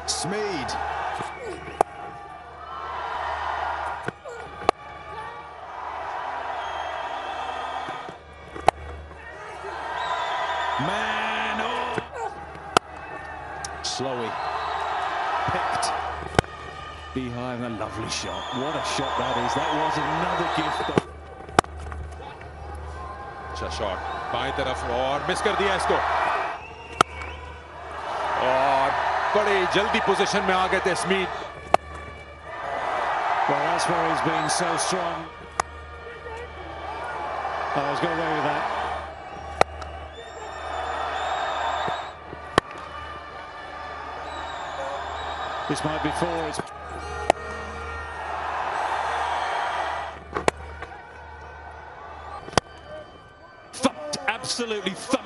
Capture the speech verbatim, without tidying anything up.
SMEED. Man, oh! Slowy. Picked. Behind, a lovely shot. What a shot that is. That was another gift. अच्छा shot बाएं तरफ और miss कर दिया इसको और बड़े जल्दी पोजीशन में आ गए थे Smeed. Well, that's where he's been so strong. Oh, he's got away with that. This might be four. It's absolutely thumped.